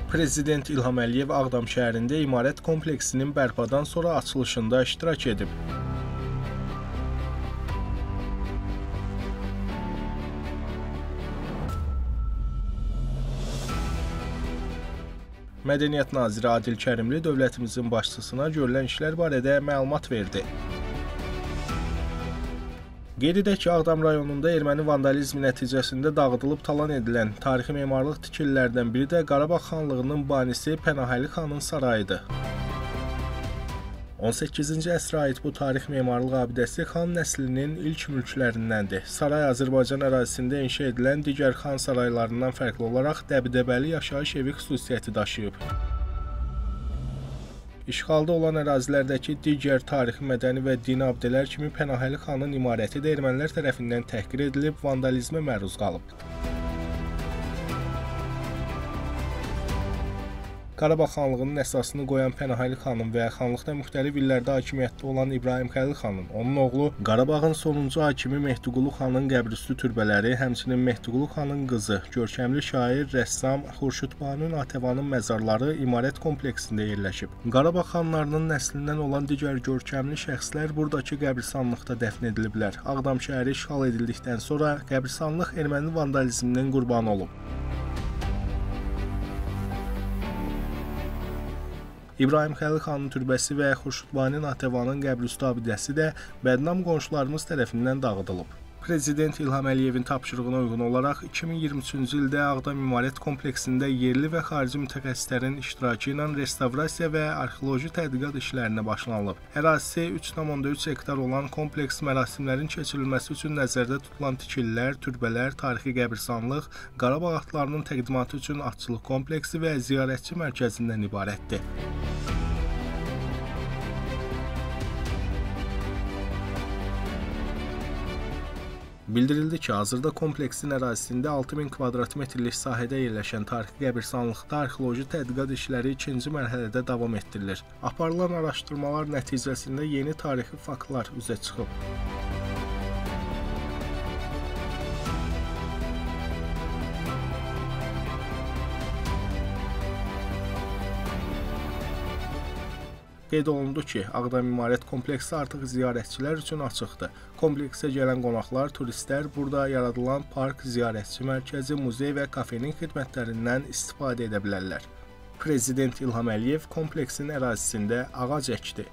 Prezident İlham Əliyev Ağdam şəhərində imarət kompleksinin bərpadan sonra açılışında iştirak edib. Mədəniyyət naziri Adil Kərimli dövlətimizin başçısına görülən işlər barədə məlumat verdi. Qeyd edək ki, Ağdam rayonunda erməni vandalizmi nəticəsində dağıdılıb talan edilən tarixi memarlıq tikililərdən biri də Qarabağ xanlığının banisi Pənahəli xanın sarayıdır. 18-ci əsrə aid bu tarix memarlıq abidəsi xan nəslinin ilk mülklərindəndir. Saray Azərbaycan ərazisində inşa edilən digər xan saraylarından fərqli olaraq dəbdəbəli yaşayış evi xüsusiyyəti daşıyıb. İşğalda olan ərazilərdəki digər tarixi, mədəni və dini abidələr kimi Pənahəli xanın imarəti də ermənilər tərəfindən təhqir edilib, vandalizmə məruz qalıb. Qarabağ xanlığının əsasını qoyan Pənahəli xanın və xanlıqda müxtəlif illərdə hakimiyyətdə olan İbrahim Xəlil xanın, onun oğlu Qarabağın sonuncu hakimi Mehdiqulu xanın qəbrüstü türbələri, həmçinin Mehdiqulu xanın qızı, görkəmli şair, rəssam Xurşudbanu Natəvanın məzarları imarət kompleksində yerləşib. Qarabağ xanlarının nəslindən olan digər görkəmli şəxslər buradakı qəbristanlıqda dəfn ediliblər. Ağdam şəhəri işğal edildikdən sonra qəbristanlıq erməni vandalizminin qurbanı olub. İbrahim Xəlil xanın türbəsi və Xurşudbanu Natəvanın qəbrüstü abidəsi də bədnam qonşularımız tərəfindən dağıdılıb. Prezident İlham Əliyevin tapşırığına uyğun olaraq 2023-cü ildə Ağdam imarət kompleksində yerli və xarici mütəxəssislərin iştirakı ilə restavrasiya və arxeoloji tədqiqat işlərinə başlanılıb. Ərazisi 3,3 hektar olan kompleks mərasimlərin keçirilməsi üçün nəzərdə tutulan tikililər, türbələr, tarixi qəbristanlıq, Qarabağ atlarının təqdimatı üçün atçılıq kompleksi və ziyarətçi mərkəzindən ibarətdir. Bildirildi ki, hazırda kompleksin ərazisində 6000 kvadrat metrlik sahədə yerləşən tarixi qəbristanlıqda arxeoloji tədqiqat işləri ikinci mərhələdə davam etdirilir. Aparılan araşdırmalar nəticəsində yeni tarixi faktlar üzə çıxıb. Qeyd olundu ki, Ağdam imarət kompleksi artıq ziyarətçilər üçün açıqdır. Kompleksə gələn qonaqlar, turistlər burada yaradılan park, ziyarətçi mərkəzi, muzey və kafenin xidmətlərindən istifadə edə bilərlər. Prezident İlham Əliyev kompleksin ərazisində ağac əkdi.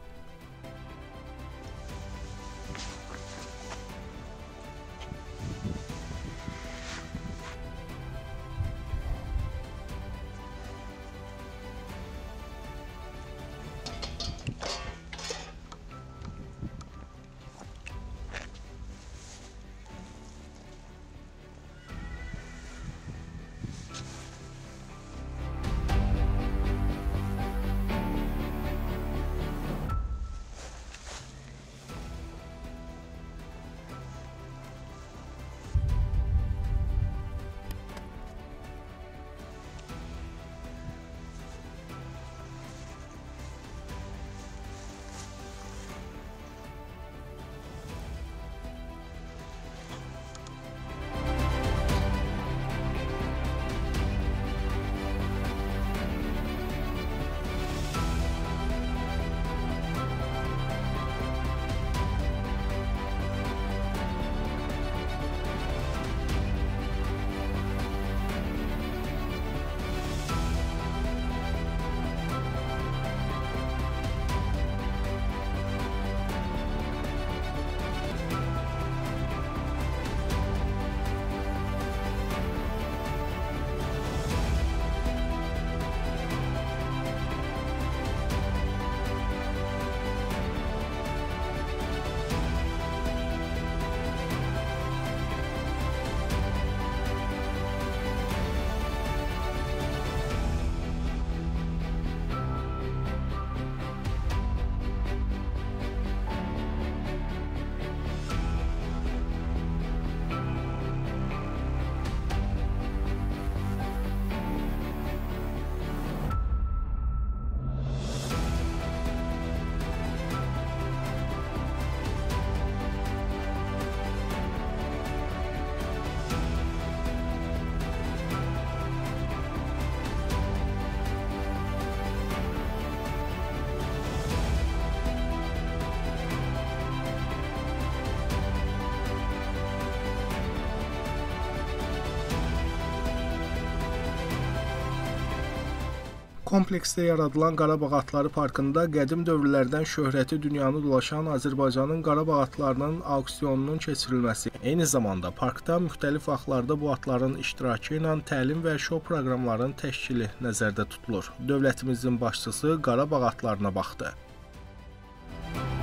Kompleksdə yaradılan Qarabağ atları parkında qədim dövrlərdən şöhrəti dünyanı dolaşan Azərbaycanın Qarabağ atlarının auksionunun keçirilməsi, eyni zamanda parkda müxtəlif vaxtlarda bu atların iştirakı ilə təlim və şou proqramlarının təşkili nəzərdə tutulur. Dövlətimizin başçısı Qarabağ atlarına baxdı.